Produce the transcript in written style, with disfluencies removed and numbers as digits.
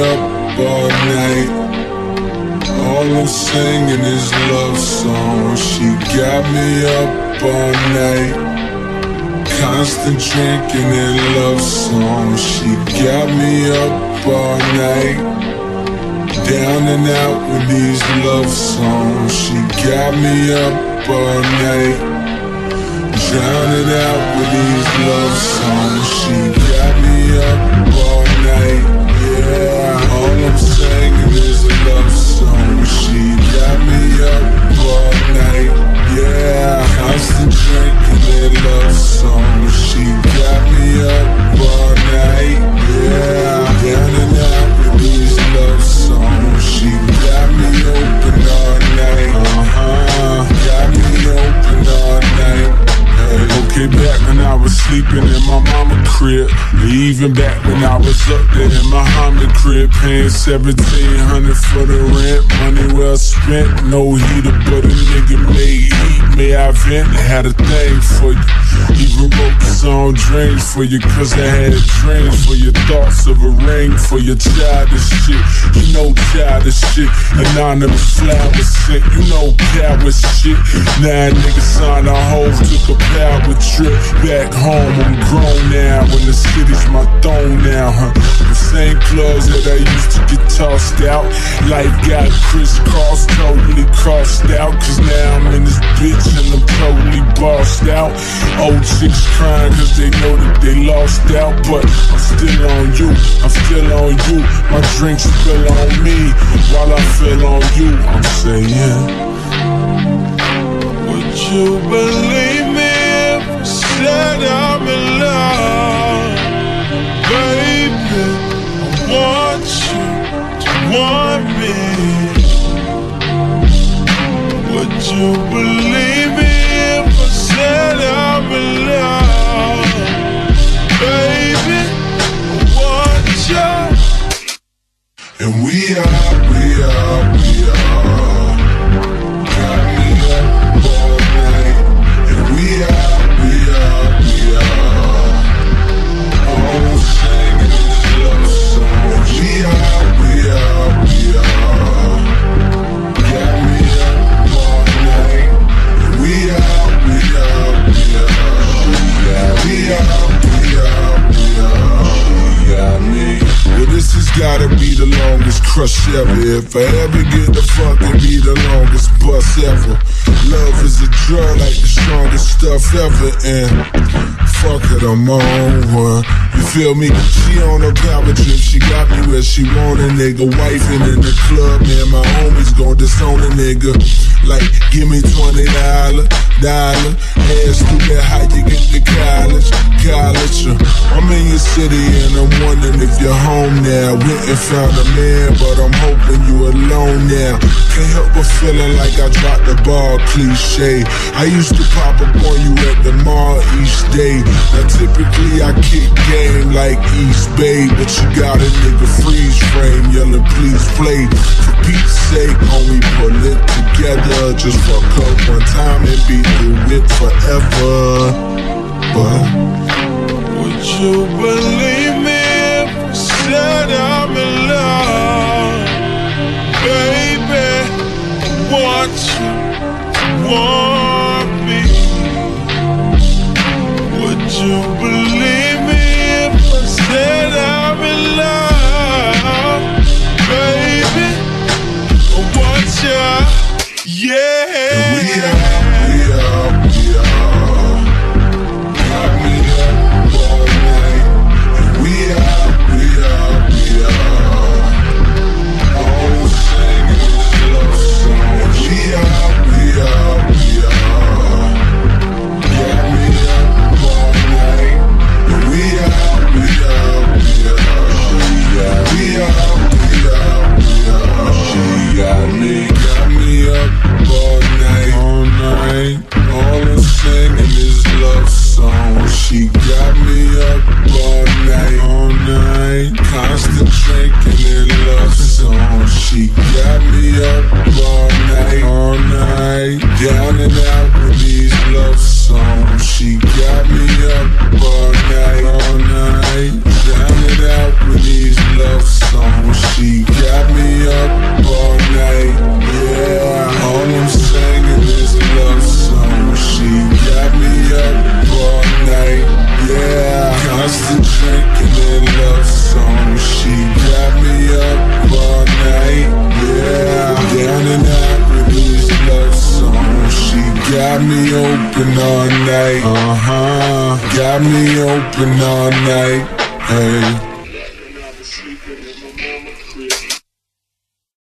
up all night. All I'm singing is love songs. She got me up all night. Constant drinking and love songs. She got me up all night. Down and out with these love songs. She got me up all night. Drowning out with these love songs. She got me up all night. Yeah, all I'm singing is a love song. She got me up all night. Yeah, constant drinking and love songs. She got me up all night. Yeah, down and out with these love songs. She got me open all night. Got me open all night. Okay, back when I was sleeping in my mama crib, even back when I was up there in my Honda crib, paying $1,700 for the rent, money well spent, no heater, but a nigga made heat. May I vent, had a thing for you. Even wrote the song Dreams for you, cause I had dreams for your thoughts of a ring for your childish shit. You know childish shit, anonymous flowers sent, you know coward shit. Now niggas signed a hoe, took a power trip back home. I'm grown now, and the city's my throne now, The same clubs that I used to get tossed out. Life got crisscrossed, totally crossed out. Cause now I'm in this bitch and I'm totally bossed out. Old chicks crying cause they know that they lost out. But I'm still on you, I'm still on you. My drinks spill on me while I feel on you. I'm saying, would you believe me if I said I'm in love? Baby, I want you to want me. Would you believe me if I said I'm in love? Baby, I want you. And we are. Got me up all night. And we are. All singing this love song. We are. Got me up all night. And we are. Got me. Well, this has gotta be the longest crush ever. If I ever get the fuck, it be the longest bust ever. Love is a drug like the strongest stuff ever. And fuck it, I'm on one. You feel me? She on a power trip, she got me where she want a nigga. Wifing in the club, man, my homies gon' disown a nigga. Like, give me $20, ask stupid how you get to college. I'm in your city and I'm wondering if you're home now. Went and found a man, but I'm hoping you alone now. Can't help but feeling like I dropped the ball, cliche. I used to pop up on you at the mall each day. Now typically I kick game like East Bay, but you got a nigga freeze frame yelling please play. For Pete's sake, homie, pull it together. Just fuck up one time and be through it forever. But would you believe me if I said I'm in love? Baby, I want you to want me. Would you believe me if I said I'm in love? Baby, I want you, yeah. And we are. Yeah. got me open all night. Got me open all night. Hey.